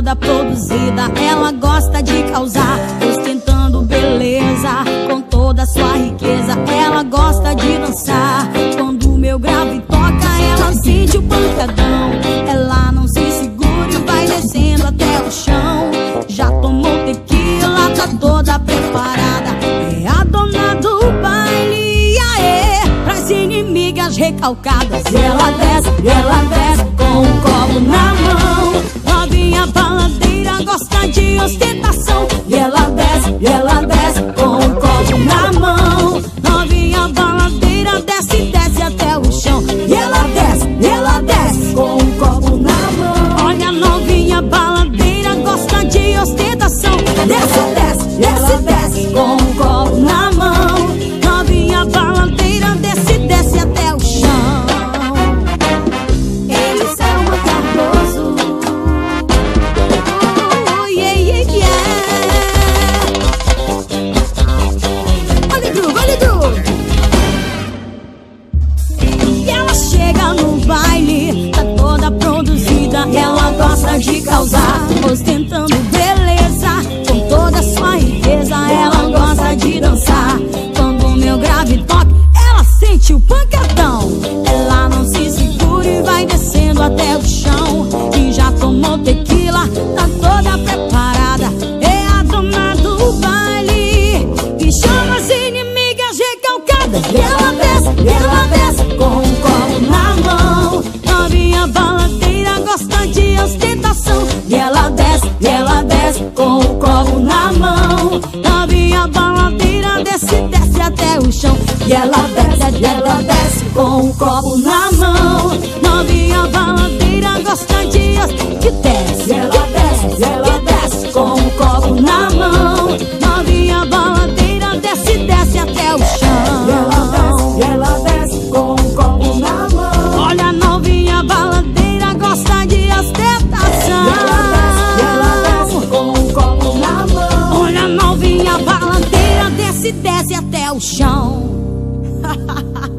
toda produzida, ela gosta de causar, ostentando beleza com toda sua riqueza. Ela gosta de dançar, quando o meu grave toca, ela sente o pancadão. Ela não se segura e vai descendo até o chão. Já tomou tequila, tá toda preparada, é a dona do baile, aê, pras inimigas recalcadas. E ela desce com um copo na mão. Novinha baladeira gosta de ostentação. E ela desce com um copo na mão. Novinha baladeira desce até o chão. E ela desce com um copo na mão. Olha, novinha baladeira gosta de ostentação. Desce com um copo na mão. Novinha baladeira desce até o chão. Eles são Cardoso. Olha o groove. E ela chega no baile, tá toda produzida. Ela gosta de causar, ostentando beleza com toda sua riqueza. Ela gosta de dançar, quando o meu grave toca, ela sente o pancadão. Ela não se segura e vai descendo até o chão. E já tomou tequila, tá toda preparada, é a dona do baile, que chama as inimigas recalcadas. E ela desce com um copo na mão. Novinha baladeira gosta de ostentação. E ela desce com um copo na mão. Novinha baladeira desce até o chão. E ela desce com um copo na mão. Novinha baladeira gosta de desce. Ela desce com um copo na mão. Novinha baladeira desce até o chão. E ela desce com um copo na mão. Olha, novinha baladeira gosta de ostentação. E ela desce com um copo na mão. Olha, novinha baladeira desce até o chão.